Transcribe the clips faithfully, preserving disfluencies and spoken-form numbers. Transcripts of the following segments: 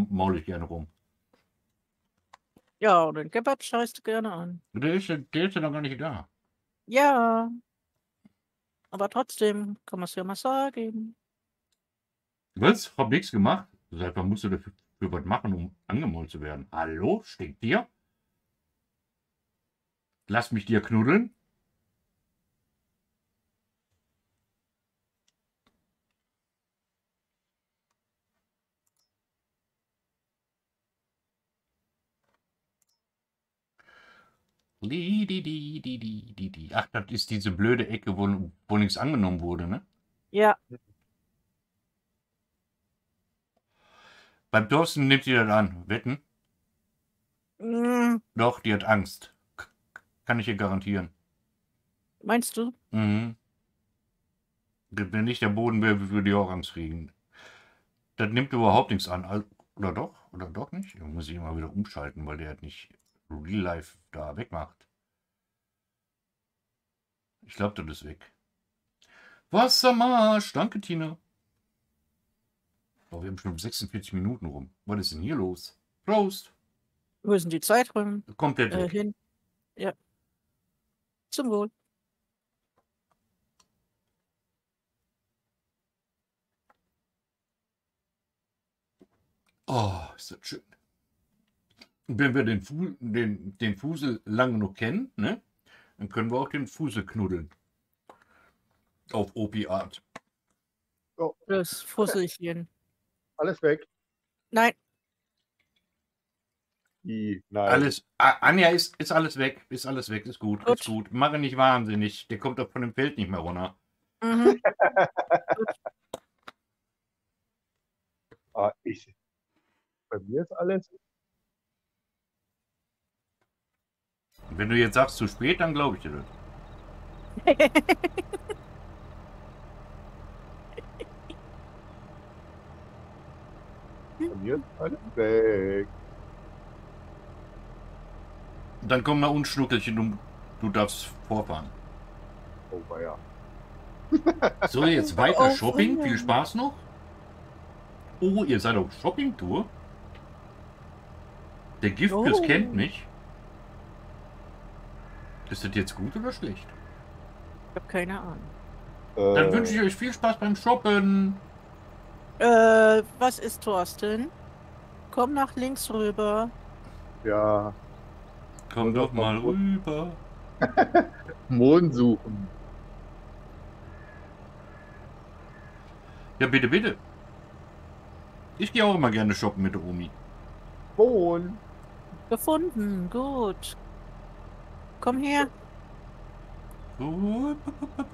maul ich gerne rum. Ja, den Gebert scheißt du gerne an. Der ist, ja- der ist ja noch gar nicht da. Ja. Aber trotzdem kann man es ja mal sagen. Was? Hab nichts gemacht? Seit wann musst du dafür für was machen, um angemault zu werden? Hallo? Stinkt dir? Lass mich dir knuddeln? Li, di, di, di, di, di, di. Ach, das ist diese blöde Ecke, wo, wo nichts angenommen wurde, ne? Ja. Beim Thorsten nimmt sie das an. Wetten? Mm, Doch, die hat Angst. K kann ich ihr garantieren. meinst du? Mhm. Wenn nicht der Boden wäre, würde die auch Angst kriegen. Das nimmt überhaupt nichts an. Al- Oder doch? Oder doch nicht? Ich muss ich immer wieder umschalten, weil der hat nicht Real Life da wegmacht. Ich glaube, das ist weg. Wassermarsch. Danke, Tina. Oh, wir haben schon sechsundvierzig Minuten rum. Was ist denn hier los? Prost. Wo ist denn die Zeiträume? Komplett Äh, weg. hin. Ja. Zum Wohl. Oh, ist das schön. Und wenn wir den, Fu den, den Fusel lange genug kennen, ne, dann können wir auch den Fusel knuddeln. Auf Opi-Art. Oh, Das Fusselchen. alles weg. Nein. I, nein. Alles, A- Anja, ist, ist alles weg. Ist alles weg. Ist gut. Gut. Ist gut. Mache nicht wahnsinnig. Der kommt doch von dem Feld nicht mehr runter. Mhm. Ah, ich. Bei mir ist alles. Wenn du jetzt sagst zu spät, dann glaube ich dir das. Bei mir ist alles weg. Dann komm nach uns, Schnuckelchen, du, du darfst vorfahren. Oh, ja. So, jetzt weiter Oh, Shopping. Freunde. Viel Spaß noch. Oh, ihr seid auf Shoppingtour? Der Giftbiss Oh. kennt mich. Ist das jetzt gut oder schlecht? Ich habe keine Ahnung. Dann Äh, wünsche ich euch viel Spaß beim Shoppen. Äh, was ist Thorsten? Komm nach links rüber. Ja. Komm Oder doch mal mal rüber. Mond suchen. Ja, bitte, bitte. Ich gehe auch immer gerne shoppen mit der Omi. Mond. Gefunden. Gut. Komm her. Gut.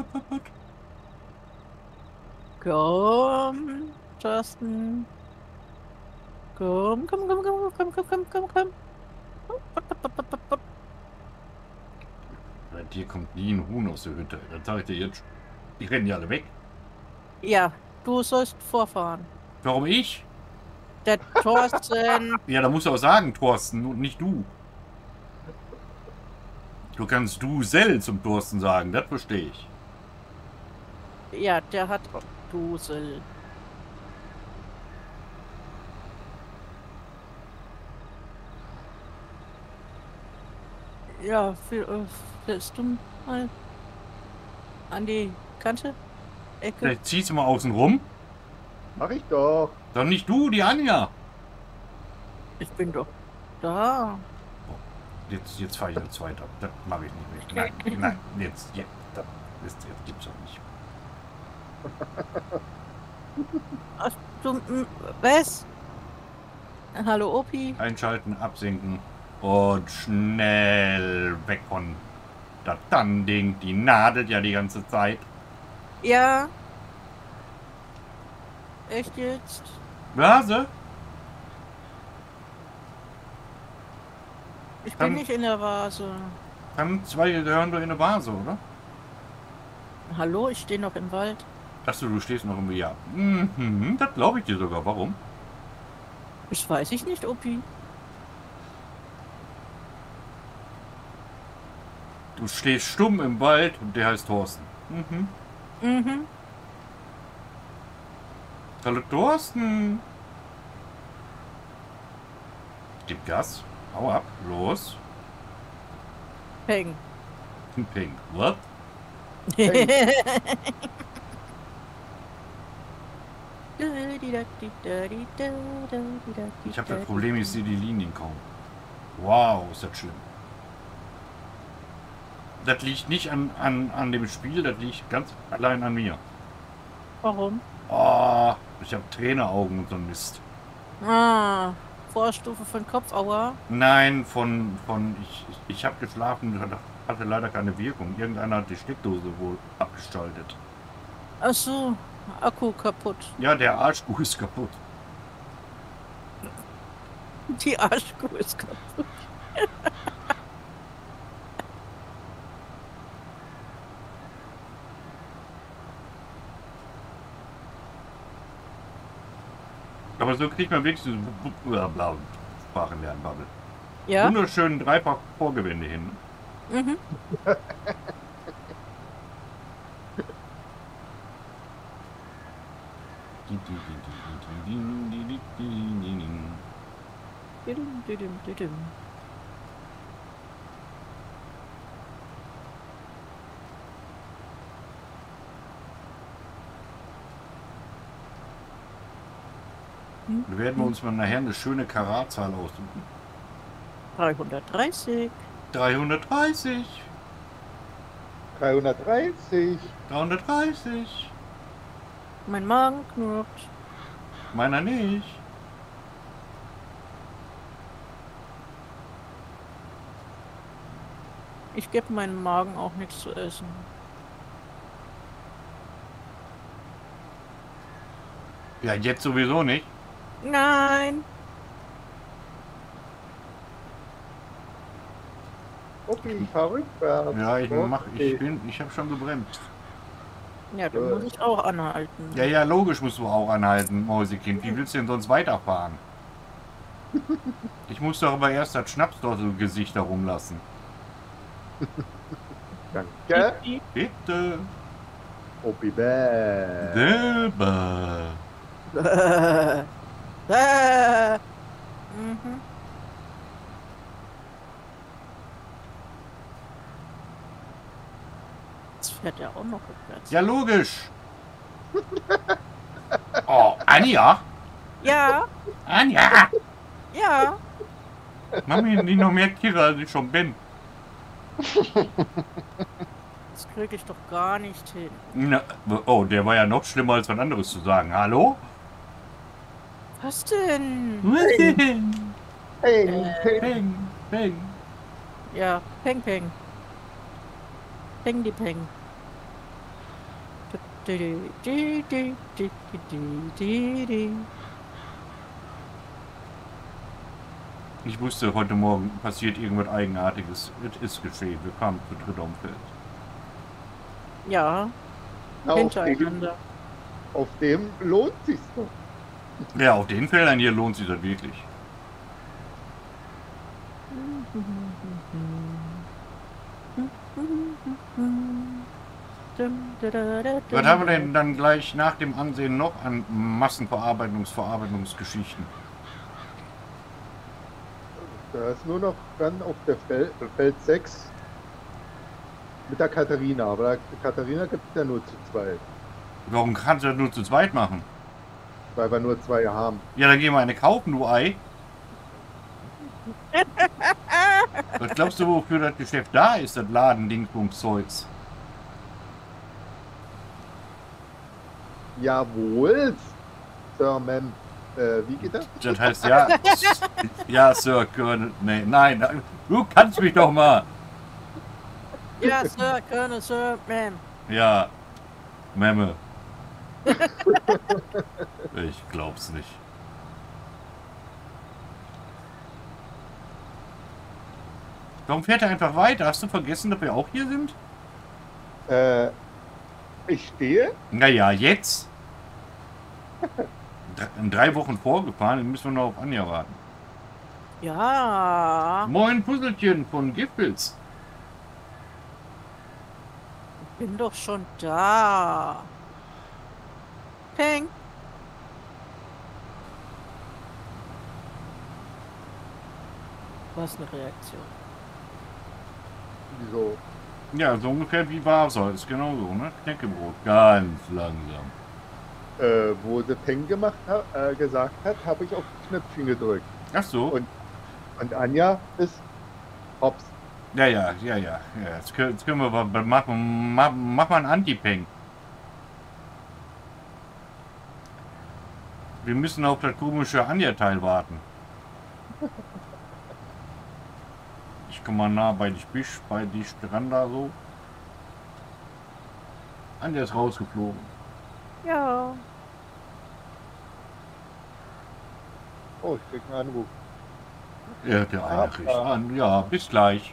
Komm, Thorsten. Komm, komm, komm, komm, komm, komm, komm, komm, komm. Bei dir kommt nie ein Huhn aus der Hütte. Das sage ich dir jetzt. Die rennen ja alle weg. Ja, du sollst vorfahren. Warum ich? Der Thorsten. Ja, da musst du auch sagen, Thorsten, und nicht du. Du kannst du Sell zum Thorsten sagen, das verstehe ich. Ja, der hat Dusel. Ja, für, äh, willst du mal an die Kante? Ecke? Vielleicht ziehst du mal außen rum. Mach ich doch. Doch nicht du, die Anja. Ich bin doch da. Jetzt, jetzt fahre ich als Zweiter. Das mache ich nicht mehr. Nein, nein, jetzt, jetzt, das, das, das gibt's doch nicht. Ach, du, m, was? Hallo, Opi. Einschalten, absinken und schnell weg von das Dann-Ding. Die nadelt ja die ganze Zeit. Ja. Echt jetzt? Vase? Ich Dann- bin nicht in der Vase. Dann zwei gehören doch in eine Vase, oder? Hallo, ich stehe noch im Wald. Achso, du stehst noch im Jahr. Mhm, das glaube ich dir sogar. Warum? Das weiß ich nicht, Opi. Du stehst stumm im Wald und der heißt Thorsten. Mhm. Mhm. Hallo Thorsten. Gib Gas. Hau ab. Los. Peng. Pink. What? Ich habe das Problem, ich sehe die Linien kaum. Wow, ist das schlimm. Das liegt nicht an, an, an dem Spiel, das liegt ganz allein an mir. Warum? Oh, ich habe Traineraugen und so ein Mist. Ah, Vorstufe von Kopfaua. Nein, von, von ich, ich, ich habe geschlafen, das hatte leider keine Wirkung. Irgendeiner hat die Steckdose wohl abgeschaltet. Ach so, Akku kaputt. Ja, der Arschkuh ist kaputt. Die Arschkuh ist kaputt. Aber so kriegt man wirklich so blauen Sprachenlernbubble. Ja? Wunderschönen Dreifach-Vorgewände hin. Mhm. Düdüm, düdüm, düdüm. Da werden wir uns mal nachher eine schöne Karatzahl aussuchen. dreihundertdreißig. dreihundertdreißig. dreihundertdreißig. dreihundertdreißig. Mein Magen knurrt. Meiner nicht. Ich gebe meinem Magen auch nichts zu essen. Ja, jetzt sowieso nicht. Nein. Okay, ich fahr rückwärts. Ja, ich mach, Okay. ich bin, ich habe schon gebremst. Ja, dann muss ich auch anhalten. Ja, ja, logisch musst du auch anhalten, Mäusekind. Wie willst du denn sonst weiterfahren? Ich muss doch aber erst das Schnaps dort im Gesicht herumlassen. Danke. Bitte. Opi bäh. Selber. Äh. Mhm. Jetzt fährt er auch noch rückwärts. Ja, logisch. Oh, Anja. Ja, Anja. ja. Mach mir nicht noch mehr Kira, als ich schon bin. Das kriege ich doch gar nicht hin. Na, oh, der war ja noch schlimmer, als was anderes zu sagen. Hallo? Was denn? Was denn? Peng, peng. Peng, peng. Ja, Peng Peng. Peng die Peng. Ich wusste, heute Morgen passiert irgendwas Eigenartiges. Es ist geschehen. Wir kamen zu dritt am Feld. Ja, Na, auf, dem, hintereinander. auf dem lohnt sich's doch. Ja, auf den Feldern hier lohnt sich das wirklich. Was haben wir denn dann gleich nach dem Ansehen noch an Massenverarbeitungs-, Verarbeitungsgeschichten? Da ist nur noch dann auf der Fel Feld sechs mit der Katharina. Aber die Katharina gibt es ja nur zu zweit. Warum kannst du das nur zu zweit machen? Weil wir nur zwei haben. Ja, dann geh mal eine kaufen, du Ei. Was glaubst du, wofür das Geschäft da ist, das Laden-Dingsbums-Zeugs? Jawohl, Sir Man. Äh, wie geht das? Das heißt, ja, ja, Sir Colonel, nee, nein, du kannst mich doch mal. Ja, Sir, Colonel, Sir, Ma'am. Ja, Memme. Ich glaub's nicht. Warum fährt er einfach weiter? Hast du vergessen, dass wir auch hier sind? Äh, ich stehe. Naja, jetzt. In drei Wochen vorgefahren, dann müssen wir noch auf Anja warten. Ja, Moin Puzzelchen von Giffels. bin doch schon da. Peng. Was eine Reaktion. Wieso? Ja, so ungefähr wie Wasser. Ist genau so, ne? Knäckebrot. Ganz langsam. Äh, wo sie Peng gemacht hat, äh, gesagt hat, habe ich auf die Knöpfchen gedrückt. Ach so. Und, und Anja ist hops. Ja, ja, ja, ja. ja. Jetzt, können, jetzt können wir mal machen. Mach, mach mal einen Anti-Peng. Wir müssen auf das komische Anja-Teil warten. Ich komme mal nah bei dich, Bisch, bei dich dran da so. Anja ist rausgeflogen. Ja. Oh, ich krieg einen Anruf. Ja, der Ah, Einrich ja. an. Ja, bis gleich.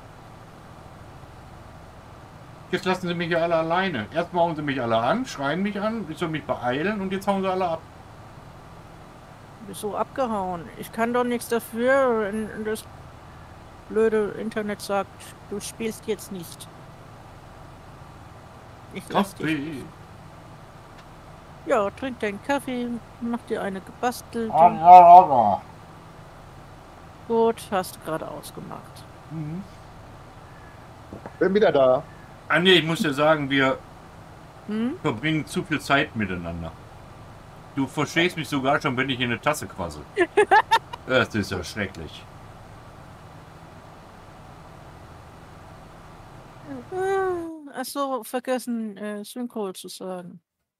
Jetzt lassen sie mich ja alle alleine. Erst hauen sie mich alle an, schreien mich an, ich soll mich beeilen und jetzt hauen sie alle ab. Bist so abgehauen. Ich kann doch nichts dafür, wenn das blöde Internet sagt, du spielst jetzt nicht. Ich lass dich. Kaffee. Ja, trink deinen Kaffee, mach dir eine gebastelt. Gut, hast du gerade ausgemacht. Mhm. Bin wieder da. Ah nee, ich muss dir sagen, wir Hm? verbringen zu viel Zeit miteinander. Du verstehst mich sogar schon, wenn ich in eine Tasse quassel. Das ist ja schrecklich. Ach so, vergessen, äh, Synchro zu sagen.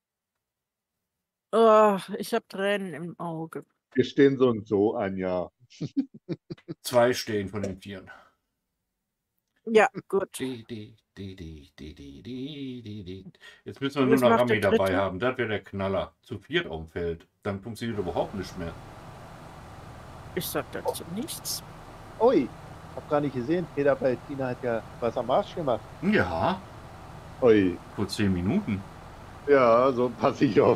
Oh, ich habe Tränen im Auge. Wir stehen so und so, Anja. Zwei stehen von den Vieren. Ja, gut. Die, die, die, die, die, die, die, die, die. Jetzt müssen wir nur Jetzt noch macht Rami der dabei Dritte. haben. Das wäre der Knaller. Zu viert auf dem Feld. Dann funktioniert überhaupt nicht mehr. Ich sag dazu nichts. Ui, hab gar nicht gesehen. Peter bei Tina hat ja was am Arsch gemacht. Ja, Ui. vor zehn Minuten. Ja, so pass ich auf.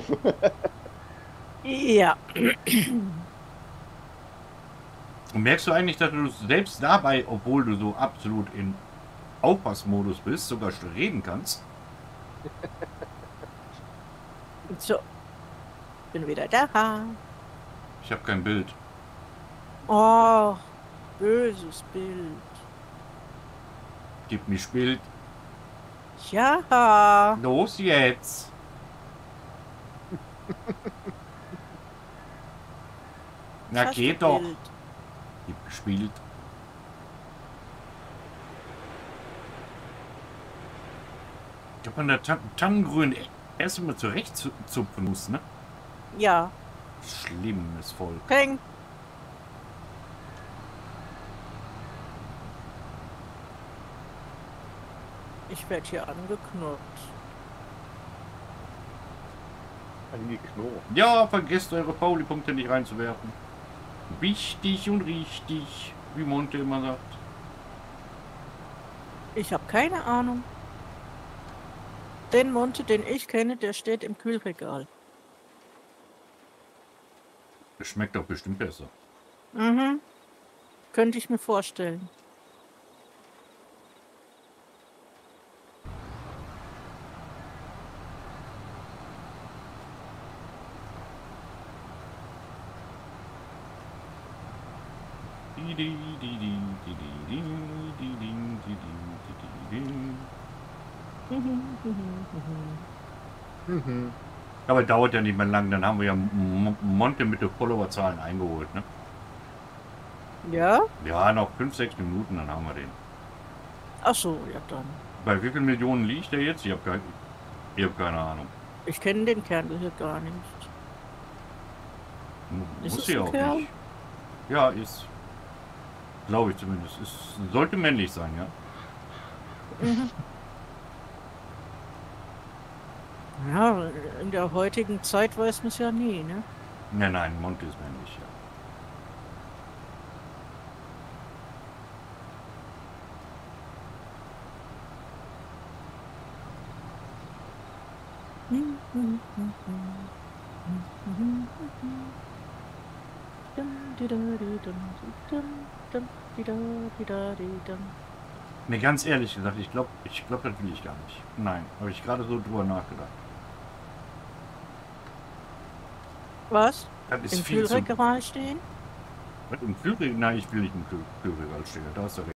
Ja. Und merkst du eigentlich, dass du selbst dabei, obwohl du so absolut in Aufpassmodus bist, sogar schon reden kannst? So. Bin wieder da. Ich habe kein Bild. Oh, böses Bild. Gib mir Bild. Ja. Los jetzt. Na Hast geht du doch. Bild? Gib gespielt. Ich habe an der Tan Tannengrün erst mal zurecht zu zupfen muss, ne? Ja. Schlimmes Volk. Peng. Ich werde hier angeknurrt. Angeknurrt. Ja, vergesst eure Pauli-Punkte nicht reinzuwerfen. Wichtig und richtig, wie Monte immer sagt. Ich habe keine Ahnung. Den Monte, den ich kenne, der steht im Kühlregal. Das schmeckt doch bestimmt besser. Mhm. Könnte ich mir vorstellen. Mhm. Aber dauert ja nicht mehr lang, dann haben wir ja M Monte mit den Followerzahlen eingeholt, ne? Ja? Ja, noch fünf, sechs Minuten, dann haben wir den. Ach so, ja dann. Bei wie vielen Millionen liegt der jetzt? Ich habe kein, ich hab keine Ahnung. Ich kenne den Kerl hier gar nicht. Ist Muss es ja ein auch Kerl? nicht. Ja, ist. Glaube ich zumindest. Es sollte männlich sein, ja. Mhm. Ja, in der heutigen Zeit weiß man es ja nie, ne? Nein, nein, Monte ist männlich, ja. Mir ganz ehrlich gesagt, ich glaube, ich glaube, das will ich gar nicht. Nein, habe ich gerade so drüber nachgedacht. Was? Das ist Im viel zu, Kühlregal stehen? Was, im Kühlregal? Nein, ich will nicht im Kühl Kühlregal stehen. Da hast du recht.